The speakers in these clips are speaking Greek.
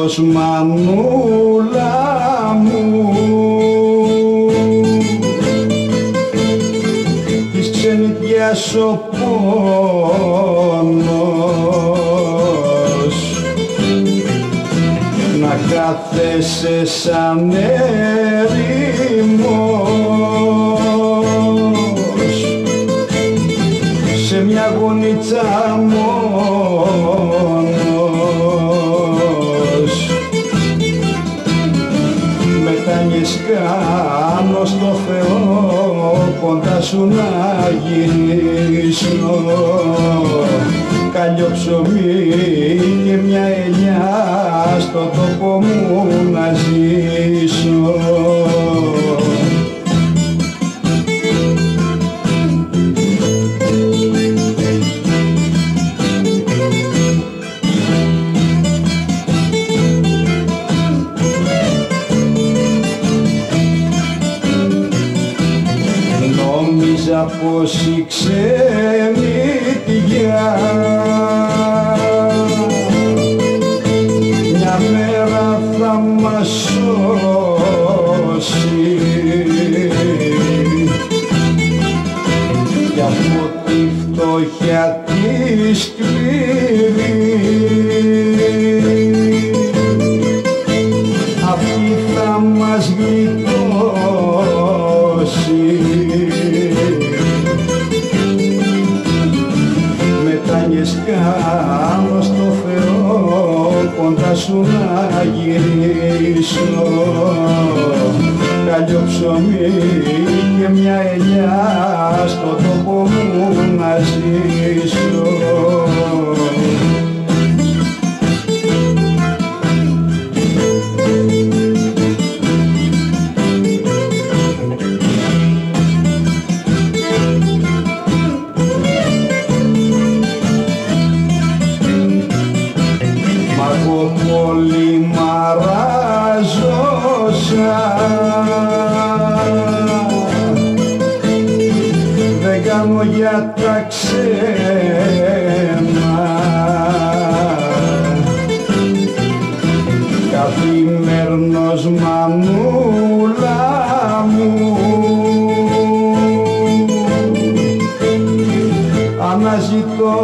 μέρνος μανούλα μου, της ξενιτιάς ο πόνος, να κάθεσαι σαν έρημος σε μια γωνίτσα μόνος. Μετάνιες κάνω στο Θεό κοντά σου να γυρίσω, καλλιό ψωμί και μια ελιά στο τόπο μου να ζήσω. Νόμιζα πως η ξενιτιά μια μέρα θα μας σώσει, κι από τη φτώχεια τη σκληρή αυτή θα μας γλιτώσει. Μετάνιες κάνω στο Θεό κοντά σου να γυρίσω, καλλιό ψωμί και μια ελιά στο τόπο μου να ζήσω. Πολύ μαράζωσα, δεν κάνω για τα ξένα, καθημερινός μανούλα μου, αναζητώ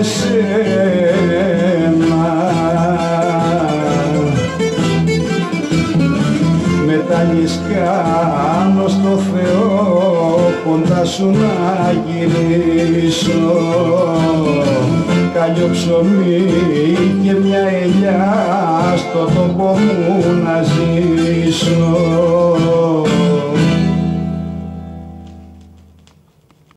εσένα. Μετάνιες κάνω στο Θεό κοντά σου να γυρίσω, καλλιό ψωμί και μια ελιά στο τόπο μου να ζήσω.